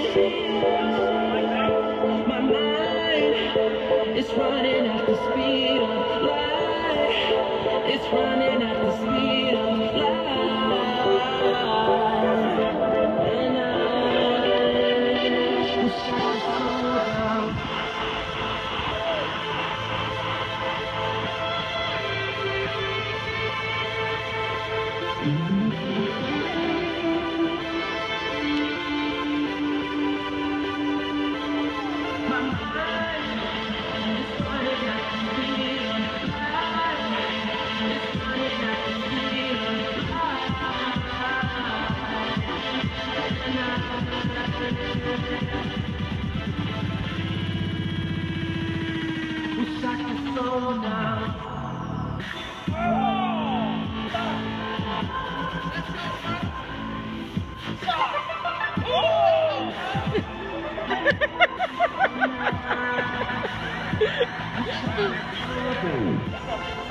My mind is running at the speed of light. It's running at the speed of light. And I wish I could slow down. Wish I could slow down. Oh!